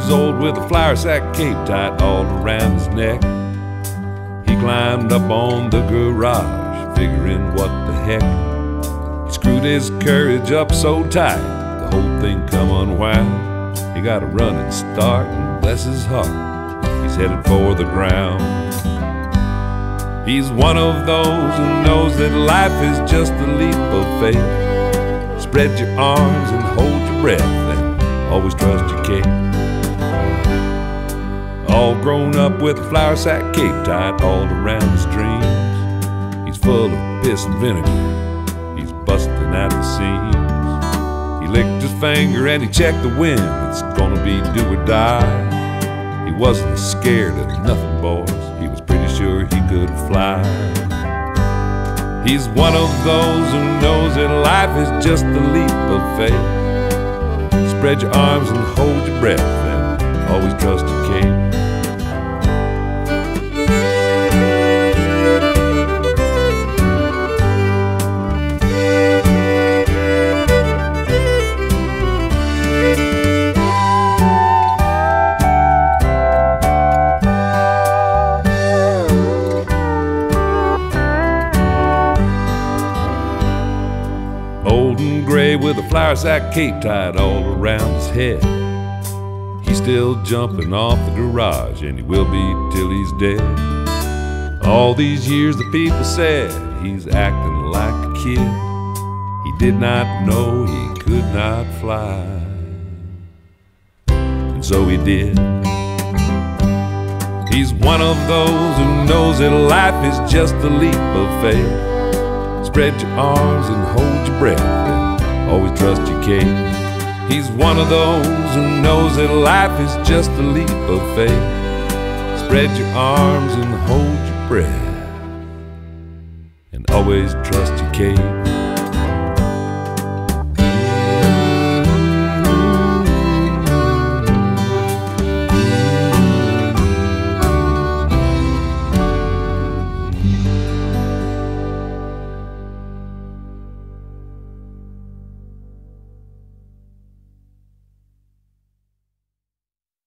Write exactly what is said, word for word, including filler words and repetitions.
years old with a flour sack cape tied all around his neck. He climbed up on the garage, figuring what the heck. He screwed his courage up so tight, the whole thing come unwound. He got a running start, and bless his heart, he's headed for the ground. He's one of those who knows that life is just a leap of faith. Spread your arms and hold your breath, and always trust your cape. All grown up with a flour sack cape tied all around his dreams. He's full of piss and vinegar, he's busting at the seams. He licked his finger and he checked the wind, it's gonna be do or die. He wasn't scared of nothing, boys, he was pretty sure he could fly. He's one of those who knows that life is just a leap of faith. Spread your arms and hold your breath, and always trust your cape. Old and gray with a flour sack cape tied all around his head. He's still jumping off the garage, and he will be till he's dead. All these years the people said he's acting like a kid. He did not know he could not fly, and so he did. He's one of those who knows that life is just a leap of faith. Spread your arms and hold your breath, and always trust your cape. He's one of those who knows that life is just a leap of faith. Spread your arms and hold your breath, and always trust your cape.